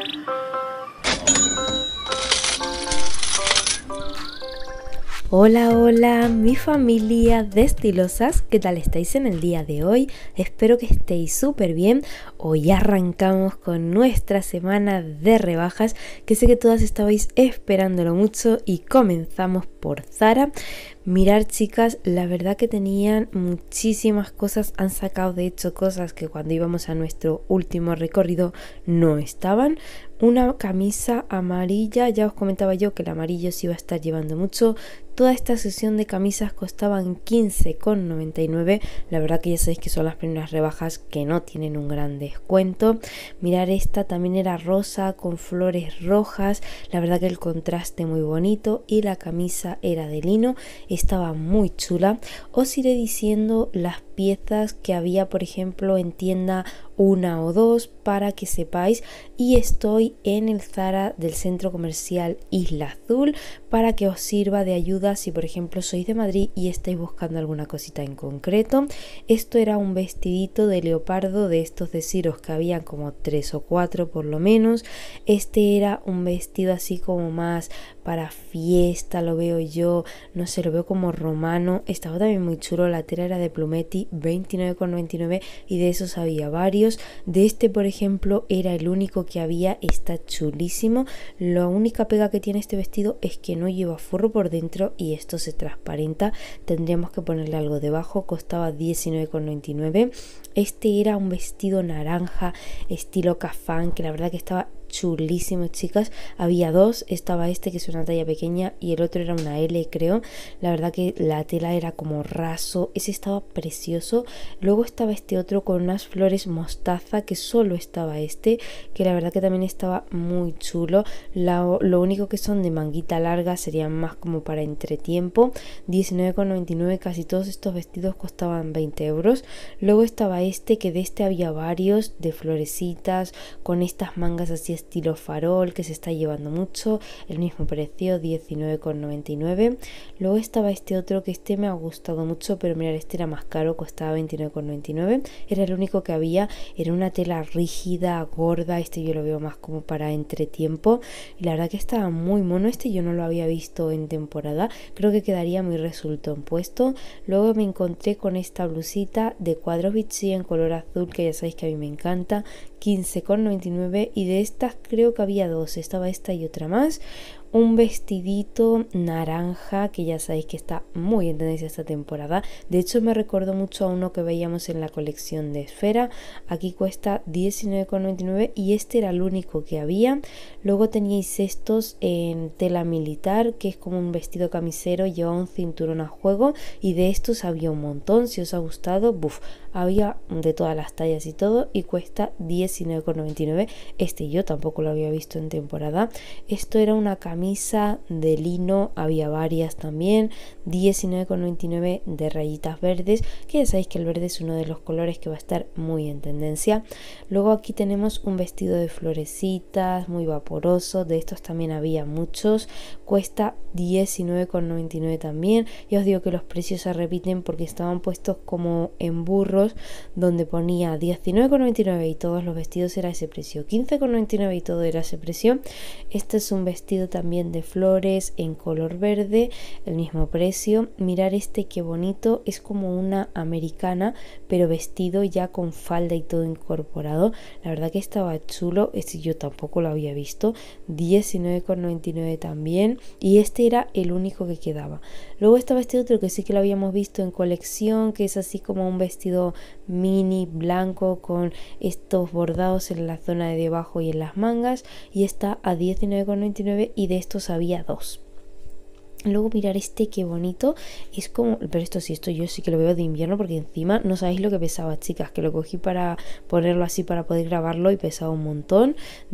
Hola, hola, mi familia de estilosas, ¿qué tal estáis en el día de hoy? Espero que estéis súper bien. Hoy arrancamos con nuestra semana de rebajas, que sé que todas estabais esperándolo mucho, y comenzamos por Zara. Mirar, chicas, la verdad que tenían muchísimas cosas, han sacado de hecho cosas que cuando íbamos a nuestro último recorrido no estaban. Una camisa amarilla, ya os comentaba yo que el amarillo se iba a estar llevando mucho. Toda esta sesión de camisas costaban 15,99. La verdad que ya sabéis que son las primeras rebajas que no tienen un gran descuento. Mirar, esta también era rosa con flores rojas. La verdad que el contraste muy bonito, y la camisa era de lino, estaba muy chula. Os iré diciendo las piezas que había, por ejemplo, en tienda 1 o 2 para que sepáis, y estoy en el Zara del centro comercial Isla Azul para que os sirva de ayuda si por ejemplo sois de Madrid y estáis buscando alguna cosita en concreto. Esto era un vestidito de leopardo, de estos de Siros que había como 3 o 4 por lo menos. Este era un vestido así como más para fiesta, lo veo yo, no sé, lo veo como romano. Estaba también muy chulo, la tela era de Plumetti, 29,99, y de esos había varios. De este por ejemplo era el único que había, está chulísimo. La única pega que tiene este vestido es que no lleva forro por dentro y esto se transparenta, tendríamos que ponerle algo debajo. Costaba 19,99. Este era un vestido naranja estilo cafán, que la verdad que estaba chulísimo, chicas. Había dos, estaba este que es una talla pequeña y el otro era una L, creo. La verdad que la tela era como raso, ese estaba precioso. Luego estaba este otro con unas flores mostaza, que solo estaba este, que la verdad que también estaba muy chulo. Lo único que son de manguita larga, serían más como para entretiempo. 19,99. Casi todos estos vestidos costaban 20 euros. Luego estaba este, que de este había varios de florecitas con estas mangas así estilo farol, que se está llevando mucho, el mismo precio, 19,99. Luego estaba este otro, que este me ha gustado mucho, pero mirad, este era más caro, costaba 29,99. Era el único que había, era una tela rígida, gorda. Este yo lo veo más como para entretiempo y la verdad que estaba muy mono. Este yo no lo había visto en temporada, creo que quedaría muy resultón puesto. Luego me encontré con esta blusita de cuadros bichi en color azul, que ya sabéis que a mí me encanta, 15,99, y de estas creo que había dos, estaba esta y otra más. Un vestidito naranja, que ya sabéis que está muy en tendencia esta temporada. De hecho me recordó mucho a uno que veíamos en la colección de Esfera. Aquí cuesta 19,99 y este era el único que había. Luego teníais estos en tela militar, que es como un vestido camisero, lleva un cinturón a juego, y de estos había un montón. Si os ha gustado, había de todas las tallas y todo, y cuesta 19,99. Este yo tampoco lo había visto en temporada. Esto era una camisa de lino, había varias también, 19,99, de rayitas verdes, que ya sabéis que el verde es uno de los colores que va a estar muy en tendencia. Luego aquí tenemos un vestido de florecitas muy vaporoso, de estos también había muchos, cuesta 19,99 también. Ya os digo que los precios se repiten porque estaban puestos como en burros, donde ponía 19,99 y todos los vestidos era ese precio, 15,99 y todo era ese precio. Este es un vestido también de flores en color verde, el mismo precio. Mirar este, qué bonito, es como una americana pero vestido ya con falda y todo incorporado. La verdad que estaba chulo, este yo tampoco lo había visto, 19,99 también, y este era el único que quedaba. Luego estaba este otro que sí que lo habíamos visto en colección, que es así como un vestido mini blanco con estos bordados en la zona de debajo y en las mangas, y está a 19,99 y de estos había dos. Luego mirar este, qué bonito, es como, pero esto sí, esto yo sí que lo veo de invierno, porque encima no sabéis lo que pesaba, chicas, que lo cogí para ponerlo así para poder grabarlo y pesaba un montón,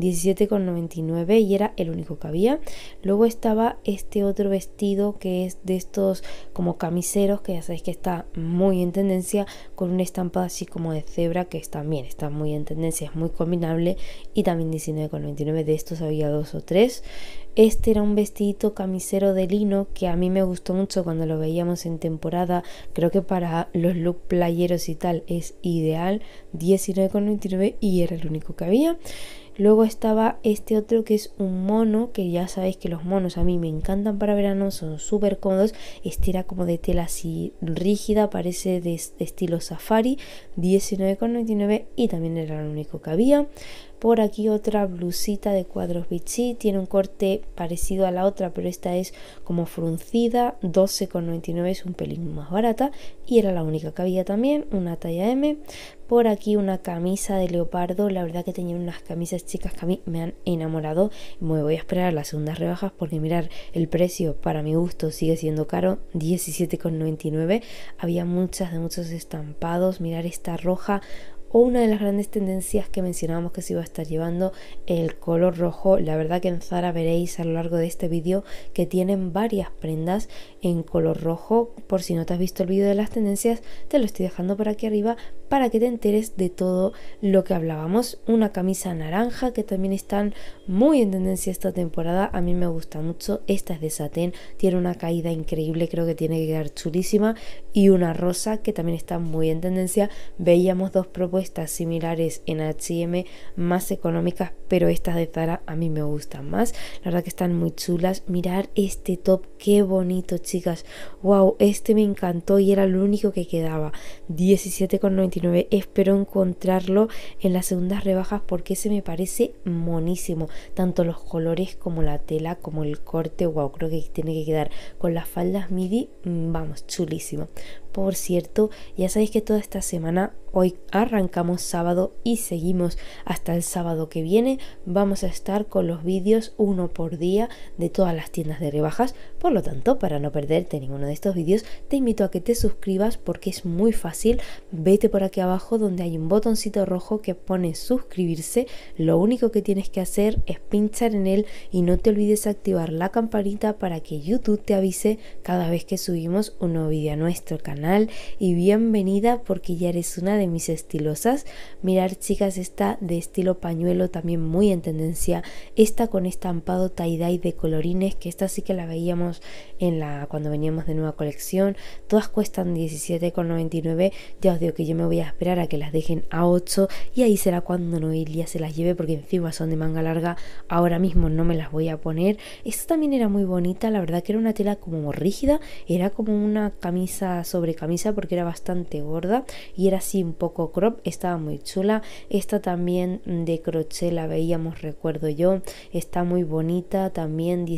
17,99, y era el único que había. Luego estaba este otro vestido que es de estos como camiseros, que ya sabéis que está muy en tendencia, con una estampa así como de cebra, que también está muy en tendencia, es muy combinable, y también 19,99. De estos había dos o tres. Este era un vestidito camisero de lino que a mí me gustó mucho cuando lo veíamos en temporada. Creo que para los look playeros y tal es ideal. 19,99 y era el único que había. Luego estaba este otro que es un mono, que ya sabéis que los monos a mí me encantan para verano, son súper cómodos. Este era como de tela así rígida, parece de estilo safari, 19,99 y también era lo único que había. Por aquí otra blusita de cuadros Vichy, tiene un corte parecido a la otra, pero esta es como fruncida, 12,99, es un pelín más barata y era la única que había también, una talla M. Por aquí una camisa de leopardo, la verdad que tenía unas camisas chicas que a mí me han enamorado. Me voy a esperar a las segundas rebajas porque mirar el precio para mi gusto sigue siendo caro, 17,99. Había muchos estampados, mirar esta roja. O una de las grandes tendencias que mencionábamos que se iba a estar llevando, el color rojo. La verdad que en Zara veréis a lo largo de este vídeo que tienen varias prendas en color rojo. Por si no te has visto el vídeo de las tendencias, te lo estoy dejando por aquí arriba para que te enteres de todo lo que hablábamos. Una camisa naranja que también están muy en tendencia esta temporada, a mí me gusta mucho. Esta es de satén, tiene una caída increíble, creo que tiene que quedar chulísima. Y una rosa que también está muy en tendencia. Veíamos dos propuestas similares en H&M más económicas, pero estas de Zara a mí me gustan más, la verdad que están muy chulas. Mirar este top, qué bonito chicas, wow, este me encantó y era lo único que quedaba, 17,99. Espero encontrarlo en las segundas rebajas porque ese me parece monísimo, tanto los colores como la tela como el corte, wow, creo que tiene que quedar con las faldas midi, vamos, chulísimo. Por cierto, ya sabéis que toda esta semana, hoy arrancamos sábado y seguimos hasta el sábado que viene, vamos a estar con los vídeos uno por día de todas las tiendas de rebajas. Por lo tanto, para no perderte ninguno de estos vídeos, te invito a que te suscribas porque es muy fácil. Vete por aquí abajo donde hay un botoncito rojo que pone suscribirse. Lo único que tienes que hacer es pinchar en él y no te olvides activar la campanita para que YouTube te avise cada vez que subimos un nuevo vídeo a nuestro canal. Y bienvenida porque ya eres una de mis estilosas. Mirar chicas, esta de estilo pañuelo también muy en tendencia, esta con estampado tie-dye de colorines, que esta sí que la veíamos cuando veníamos de nueva colección. Todas cuestan 17,99. ya os digo que yo me voy a esperar a que las dejen a 8 y ahí será cuando Noelia se las lleve porque encima son de manga larga, ahora mismo no me las voy a poner. Esta también era muy bonita, la verdad que era una tela como rígida, era como una camisa sobre camisa porque era bastante gorda y era así un poco crop, estaba muy chula. Esta también de crochet la veíamos, recuerdo yo, está muy bonita también,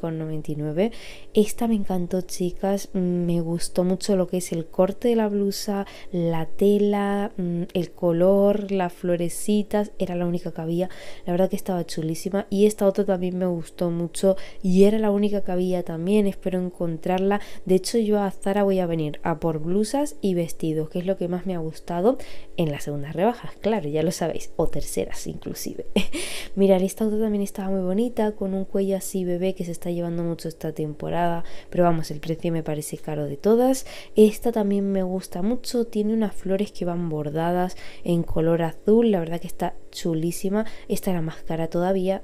17,99. Esta me encantó chicas, me gustó mucho lo que es el corte de la blusa, la tela, el color, las florecitas, era la única que había, la verdad que estaba chulísima. Y esta otra también me gustó mucho y era la única que había también, espero encontrarla. De hecho yo a Zara voy a venir a por blusas y vestidos, que es lo que más me ha gustado en las segundas rebajas, claro, ya lo sabéis, o terceras inclusive. Mirar, esta otra también estaba muy bonita, con un cuello así bebé que se está llevando mucho esta temporada, pero vamos, el precio me parece caro de todas. Esta también me gusta mucho, tiene unas flores que van bordadas en color azul, la verdad que está chulísima. Esta era más cara todavía,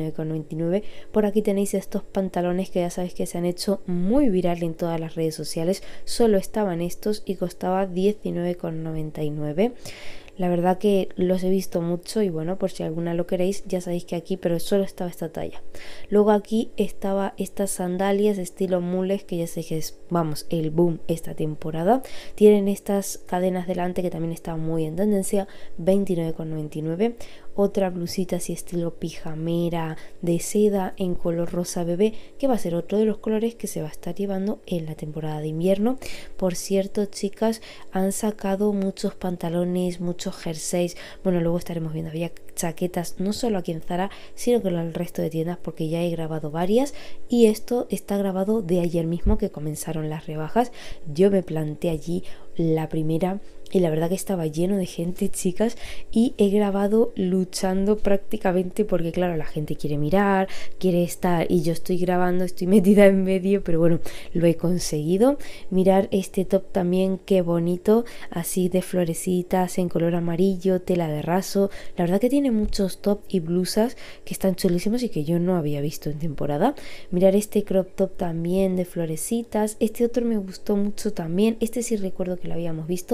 19,99. Por aquí tenéis estos pantalones que ya sabéis que se han hecho muy viral en todas las redes sociales, solo estaban estos y costaba 19,99. La verdad que los he visto mucho y bueno, por si alguna lo queréis, ya sabéis que aquí, pero solo estaba esta talla. Luego aquí estaba estas sandalias estilo mules, que ya sé que es, vamos, el boom esta temporada. Tienen estas cadenas delante que también están muy en tendencia, 29,99. Otra blusita así estilo pijamera de seda en color rosa bebé, que va a ser otro de los colores que se va a estar llevando en la temporada de invierno. Por cierto chicas, han sacado muchos pantalones, muchos jerseys, bueno, luego estaremos viendo, había chaquetas no solo aquí en Zara sino que en el resto de tiendas porque ya he grabado varias y esto está grabado de ayer mismo que comenzaron las rebajas. Yo me planté allí la primera y la verdad que estaba lleno de gente chicas y he grabado luchando prácticamente porque claro, la gente quiere mirar, quiere estar y yo estoy grabando, estoy metida en medio, pero bueno, lo he conseguido. Mirar este top también, qué bonito, así de florecitas en color amarillo, tela de raso, la verdad que tiene muchos top y blusas que están chulísimos y que yo no había visto en temporada. Mirar este crop top también de florecitas, este otro me gustó mucho también, este sí recuerdo que lo habíamos visto y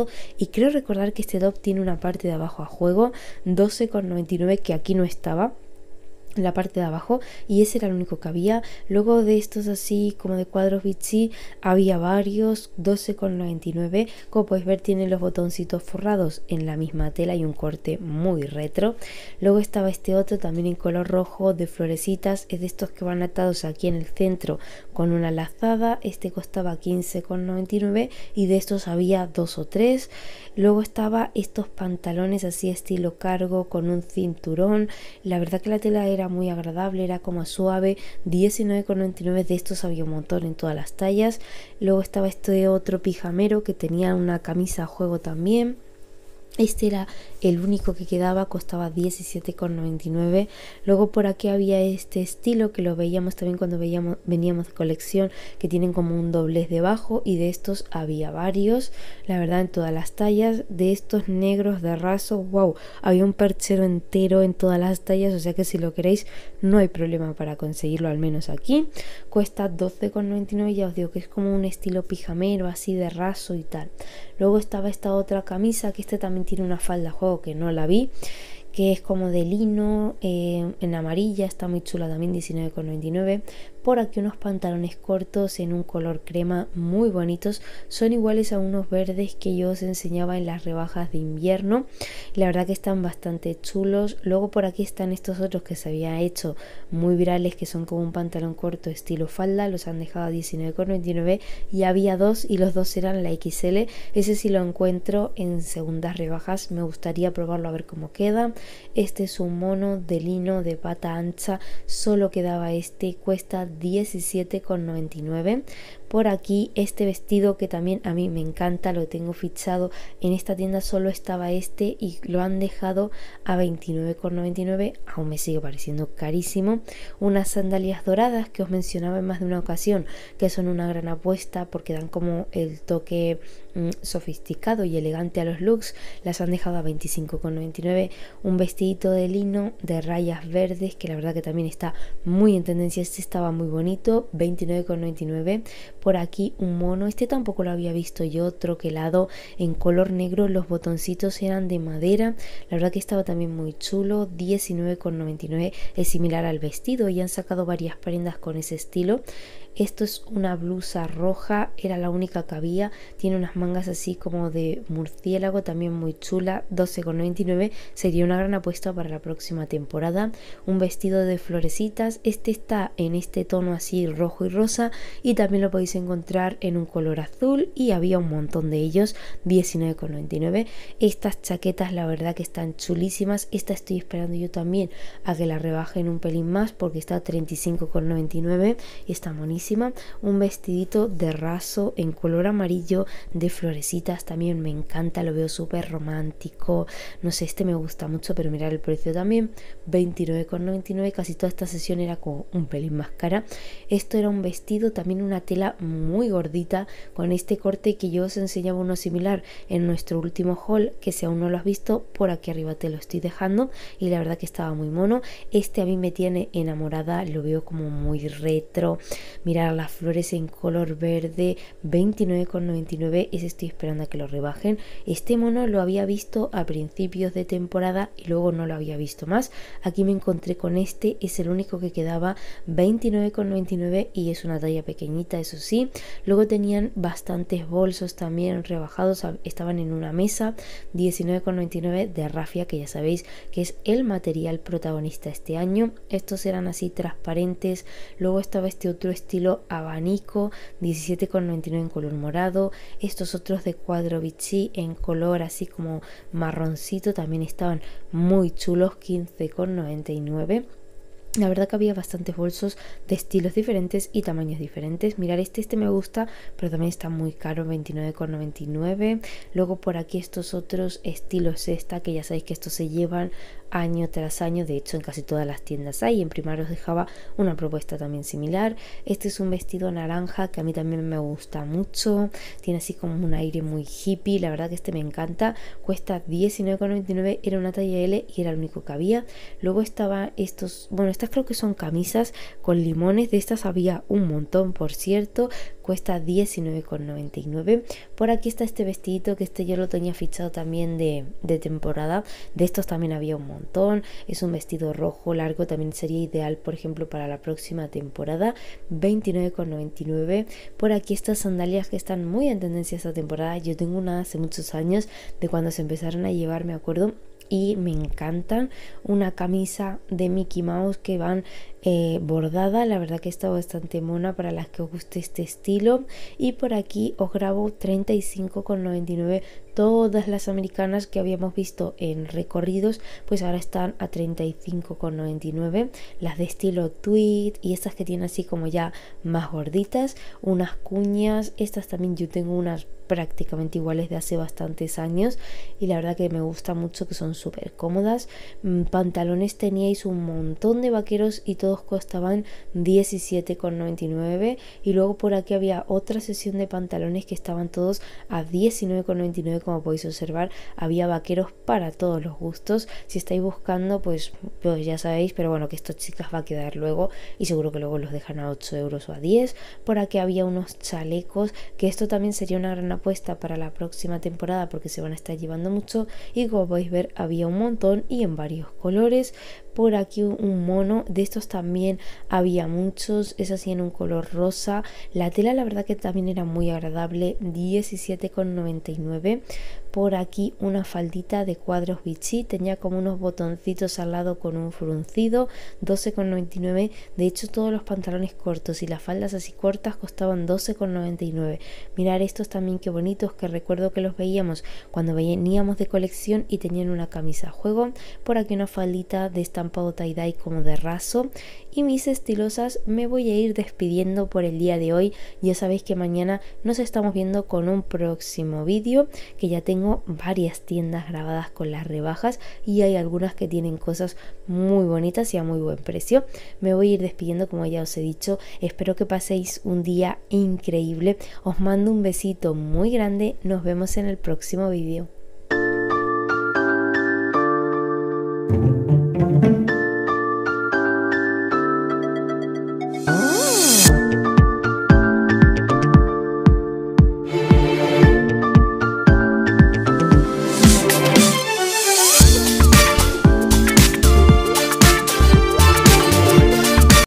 y creo recordar que este top tiene una parte de abajo a juego, 12,99, que aquí no estaba en la parte de abajo, y ese era el único que había. Luego de estos así como de cuadros bichi había varios, 12,99. Como podéis ver, tiene los botoncitos forrados en la misma tela y un corte muy retro. Luego estaba este otro también en color rojo de florecitas, es de estos que van atados aquí en el centro con una lazada. Este costaba 15,99 y de estos había 2 o 3. Luego estaba estos pantalones así estilo cargo con un cinturón. La verdad que la tela era muy agradable, era como suave, 19,99. De estos había un montón en todas las tallas. Luego estaba este otro pijamero que tenía una camisa a juego también. Este era el único que quedaba, costaba 17,99. Luego por aquí había este estilo que lo veíamos también cuando veníamos de colección, que tienen como un doblez debajo, y de estos había varios, la verdad, en todas las tallas. De estos negros de raso, wow, había un perchero entero en todas las tallas, o sea que si lo queréis no hay problema para conseguirlo, al menos aquí. Cuesta 12,99, ya os digo que es como un estilo pijamero así de raso y tal. Luego estaba esta otra camisa, que este también tiene una falda a juego que no la vi, que es como de lino, en amarilla, está muy chula también, 19,99. Por aquí unos pantalones cortos en un color crema muy bonitos, son iguales a unos verdes que yo os enseñaba en las rebajas de invierno, la verdad que están bastante chulos. Luego por aquí están estos otros que se había hecho muy virales, que son como un pantalón corto estilo falda, los han dejado a 19,99 y había dos y los dos eran la XL. Ese sí lo encuentro en segundas rebajas, me gustaría probarlo a ver cómo queda. Este es un mono de lino de pata ancha, solo quedaba este, cuesta 17,99. Por aquí este vestido que también a mí me encanta, lo tengo fichado, en esta tienda solo estaba este y lo han dejado a 29,99, aún me sigue pareciendo carísimo. Unas sandalias doradas que os mencionaba en más de una ocasión, que son una gran apuesta porque dan como el toque sofisticado y elegante a los looks, las han dejado a 25,99. Un vestidito de lino de rayas verdes que la verdad que también está muy en tendencia, este estaba muy bonito, 29,99. Por aquí un mono, este tampoco lo había visto yo, troquelado en color negro, los botoncitos eran de madera, la verdad que estaba también muy chulo, 19,99. Es similar al vestido y han sacado varias prendas con ese estilo. Esto es una blusa roja, era la única que había, tiene unas mangas así como de murciélago, también muy chula, 12,99, sería una gran apuesta para la próxima temporada. Un vestido de florecitas, este está en este tono así rojo y rosa y también lo podéis encontrar en un color azul y había un montón de ellos, 19,99. Estas chaquetas la verdad que están chulísimas, esta estoy esperando yo también a que la rebajen un pelín más porque está a 35,99 y está buenísima. Un vestidito de raso en color amarillo de florecitas, también me encanta, lo veo súper romántico, no sé, este me gusta mucho, pero mirad el precio también, 29,99. Casi toda esta sesión era como un pelín más cara. Esto era un vestido, también una tela muy gordita, con este corte que yo os enseñaba uno similar en nuestro último haul, que si aún no lo has visto, por aquí arriba te lo estoy dejando, y la verdad que estaba muy mono. Este a mí me tiene enamorada, lo veo como muy retro. Mirar las flores en color verde, 29,99. Ese estoy esperando a que lo rebajen. Este mono lo había visto a principios de temporada y luego no lo había visto más. Aquí me encontré con este, es el único que quedaba, 29,99 y es una talla pequeñita, eso sí. Luego tenían bastantes bolsos también rebajados, estaban en una mesa, 19,99 de rafia, que ya sabéis que es el material protagonista este año. Estos eran así transparentes. Luego estaba este otro estilo abanico, 17,99 en color morado. Estos otros de cuadro bichi en color así como marroncito también estaban muy chulos, 15,99. La verdad que había bastantes bolsos de estilos diferentes y tamaños diferentes. Mirar este me gusta, pero también está muy caro, 29,99. Luego por aquí estos otros estilos que ya sabéis que estos se llevan año tras año, de hecho en casi todas las tiendas hay. En Primark os dejaba una propuesta también similar. Este es un vestido naranja que a mí también me gusta mucho, tiene así como un aire muy hippie, la verdad que este me encanta, cuesta 19,99, era una talla L y era el único que había. Luego estaba esta estas creo que son camisas con limones. De estas había un montón, por cierto. Cuesta 19,99. Por aquí está este vestidito, que este yo lo tenía fichado también de temporada. De estos también había un montón. Es un vestido rojo largo, también sería ideal, por ejemplo, para la próxima temporada. 29,99. Por aquí estas sandalias que están muy en tendencia esta temporada. Yo tengo una hace muchos años, de cuando se empezaron a llevar, me acuerdo, y me encantan. Una camisa de Mickey Mouse que van bordada, la verdad que está bastante mona para las que os guste este estilo. Y por aquí os grabo 35,99. Todas las americanas que habíamos visto en recorridos, pues ahora están a 35,99. Las de estilo tweed y estas que tienen así como ya más gorditas, unas cuñas. Estas también yo tengo unas prácticamente iguales de hace bastantes años y la verdad que me gusta mucho, que son súper cómodas. Pantalones teníais un montón de vaqueros y todos costaban 17,99. Y luego por aquí había otra sesión de pantalones que estaban todos a 19,99. Como podéis observar, había vaqueros para todos los gustos. Si estáis buscando, pues ya sabéis, pero bueno, que esto, chicas, va a quedar luego y seguro que luego los dejan a 8 euros o a 10. Por aquí había unos chalecos, que esto también sería una gran apuesta para la próxima temporada porque se van a estar llevando mucho, y como podéis ver había un montón y en varios colores. Por aquí un mono, de estos también había muchos, es así en un color rosa. La tela la verdad que también era muy agradable, 17,99. Por aquí una faldita de cuadros Vichy, tenía como unos botoncitos al lado con un fruncido, 12,99. De hecho todos los pantalones cortos y las faldas así cortas costaban 12,99. Mirar estos también qué bonitos, que recuerdo que los veíamos cuando veníamos de colección y tenían una camisa a juego. Por aquí una faldita de estampado tie-dye como de raso. Y mis estilosas, me voy a ir despidiendo por el día de hoy. Ya sabéis que mañana nos estamos viendo con un próximo vídeo, que ya tengo varias tiendas grabadas con las rebajas y hay algunas que tienen cosas muy bonitas y a muy buen precio. Me voy a ir despidiendo, como ya os he dicho. Espero que paséis un día increíble. Os mando un besito muy grande. Nos vemos en el próximo vídeo.